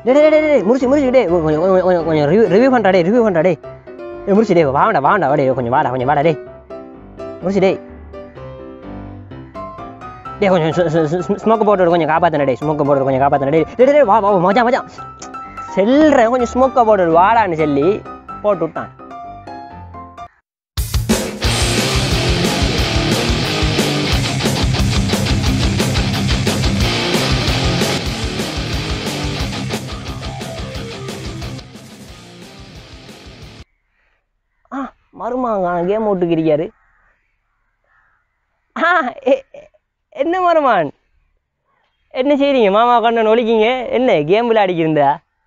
முடிச்சு டே கொஞ்சம் ரிவ்யூ பண்ணுறா டே முடிச்சு டே வாண்டா டே கொஞ்சம் வாடா டே முடிச்சு டே கொஞ்சம் ஸ்மோக்கு போட்டு கொஞ்சம் காப்பாற்றின டே ஸ்மோக்கு போட்டு கொஞ்சம் காப்பாற்றின டே வா மச்சான் செல்றேன் கொஞ்சம் ஸ்மோக்கை போட்டு வாடான்னு சொல்லி போட்டு விட்டான். மருமாங்க கேம் விட்டுக்கிறியாரு. என்ன மருமான் என்ன செய்றீங்க மாமா கண்ணன் ஒழிக்கிங்க என்ன கேம் விளையாடிக்கிருந்தா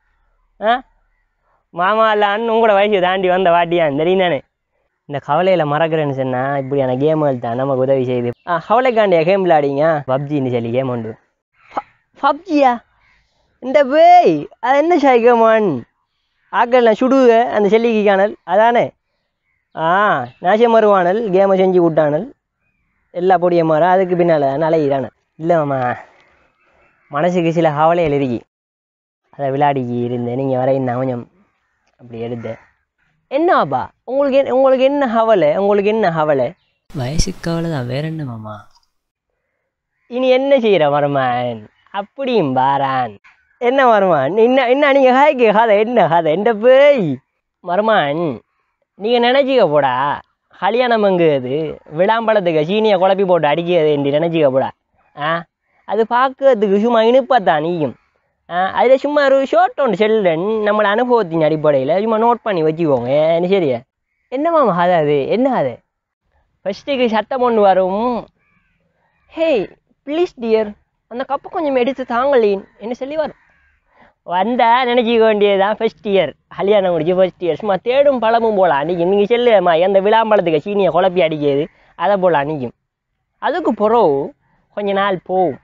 மாமா இல்லான்னு உங்களோட வயசு தாண்டி வந்த வாட்டியான் தெரியும் தானே. இந்த கவலையில் மறக்கிறேன்னு சொன்னால் இப்படியான கேம்கள் தான் நமக்கு உதவி செய்யுது. கவலைக்காண்டியா கேம் விளையாடிங்க பப்ஜின்னு சொல்லி கேம் உண்டு. பப்ஜியா இந்த பேய் அது என்ன சாய்கமான் ஆக்கள் நான் சுடுவ அந்த செல்லிக்கு காணல் அதானே. நாசம் மறுவானல் கேமை செஞ்சு விட்டானல் எல்லா பொடியை மாற அதுக்கு பின்னால் நலையிறானல். இல்லை மாமா மனசுக்கு சில கவலைகள் இருக்கி அதை விளையாடிக்கி இருந்தேன். நீங்கள் வர என்ன கொஞ்சம் அப்படி எடுத்தேன். என்னப்பா உங்களுக்கு என்ன கவலை? வயசுக்கு கவலை தான், வேற என்ன மாமா? இனி என்ன செய்கிற மருமான் அப்படியும் பாரான். என்ன மருமான் என்ன நீங்கள் காய்க்கு கதை என்ன கதை எந்த பேய் மருமான் நீங்கள் நினச்சிக்க போடா கல்யாணம் எங்குது விளாம்பழத்துக்கு சீனியை குழப்பி போட்டு அடிக்கிறது என்று நினச்சிக்க போடா. அது பார்க்கறதுக்கு சும்மா இனிப்பத்தான் நீயும். அதில் சும்மா ஒரு ஷோர்ட் ஒன்று செல்லுடன் நம்மளோட அனுபவத்தின் அடிப்படையில் சும்மா நோட் பண்ணி வச்சுக்கோங்க. என்ன சரியா? என்ன மாமா கதை அது என்ன கதை? ஃபஸ்ட்டுக்கு சத்தம் ஒன்று வரும். ஹே ப்ளீஸ் டியர் அந்த கப்பை கொஞ்சம் எடுத்து தாங்களேன் என்ன சொல்லி வரும். வந்தால் நினச்சிக்க வேண்டியதுதான் ஃபஸ்ட் இயர் கல்யாணம் முடிச்சு ஃபஸ்ட் இயர் சும்மா தேடும் பழமும் போகலாம் அன்றைக்கும். நீங்கள் செல்லுமா எந்த விளாம்பழத்துக்கு சீனியை குழப்பி அடிக்கிறது அதை போல் அன்றைக்கும். அதுக்கு பிறகு கொஞ்ச நாள் போகும்.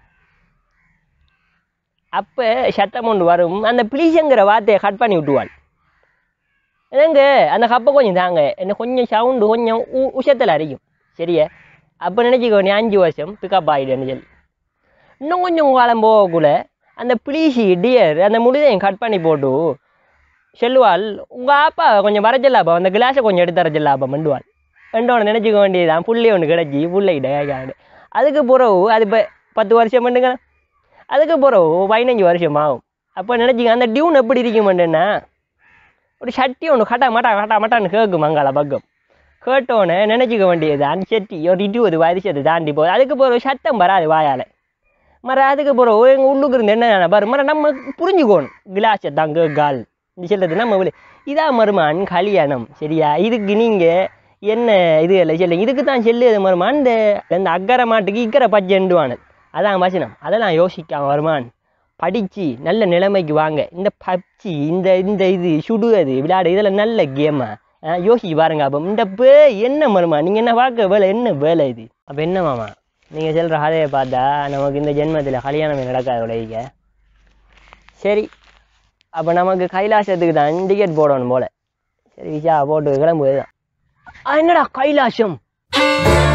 அப்போ சத்தம் ஒன்று வரும். அந்த ப்ளீஸுங்கிற வார்த்தையை கட் பண்ணி விட்டுவாள். என்னங்க அந்த கப்பை கொஞ்சம் தாங்க என்ன கொஞ்சம் சவுண்டு கொஞ்சம் உஷத்தில் அரைக்கும் சரியா. அப்போ நினச்சிக்க வேண்டிய 5 வருஷம் பிக்கப் ஆகிடுன்னு சொல்லி இன்னும் கொஞ்சம் காலம் போகக்குள்ள அந்த ப்ளீஸி டியர் அந்த முடிதையும் கட் பண்ணி போட்டு சொல்லுவாள் உங்கள் ஆப்பா கொஞ்சம் வரைச்சலாப்பா அந்த கிளாஸை கொஞ்சம் எடுத்து வரைச்சலாப்பா மண்டுவாள். ரெண்டோன்னு நினச்சிக்க வேண்டியதுதான் புள்ளி ஒன்று கிடச்சி புள்ளைகிட்ட கேட்காண்டு. அதுக்கு பிறகு அது இப்போ 10 வருஷம் பண்ணுங்க. அதுக்கு பிறகு 15 வருஷம் ஆகும். அப்போ நினச்சிங்க அந்த டியூன் எப்படி இருக்குமெண்டுன்னா ஒரு சட்டி ஒன்று கட்டா மாட்டான்னு கேட்கும் அங்கால பக்கம். கேட்டோன்னே நினச்சிக்க வேண்டியது அந்த சட்டி ஒரு 20 வருஷத்தை தாண்டி போகுது. அதுக்கு பிறகு சத்தம் வராது வாயால் அதுக்கு பிறகு எங்கள் உள்ளுக்கு இருந்து என்ன பாரு நம்ம புரிஞ்சுக்கணும் கிளாஸை தாங்க கால் இந்த சொல்கிறது நம்ம இதான் மருமான் கல்யாணம் சரியா. இதுக்கு நீங்கள் என்ன இது இல்லை சொல்லுங்க இதுக்கு தான் செல்லுது மருமான். இந்த அக்கறை மாட்டுக்கு இக்கரை பச்சைண்டுவானது அதான் வசனம். அதெல்லாம் யோசிக்காம வருமான் படித்து நல்ல நிலைமைக்கு வாங்க. இந்த பப்ஜி இந்த இது சுடுவது விளையாடு இதெல்லாம் நல்ல கேமா யோசிச்சு பாருங்க. அப்போ இந்த என்ன மருமா நீங்கள் என்ன பார்க்க வேலை என்ன வேலை இது? அப்போ என்ன மாமா நீங்கள் சொல்கிற கதையை பார்த்தா நமக்கு இந்த ஜென்மத்தில் கல்யாணமே நடக்காது உலகிக்க. சரி அப்போ நமக்கு கைலாசத்துக்கு தான் டிக்கெட் போடணும் போல். சரி விஷா போட்டு கிளம்புது தான். என்னடா கைலாசம்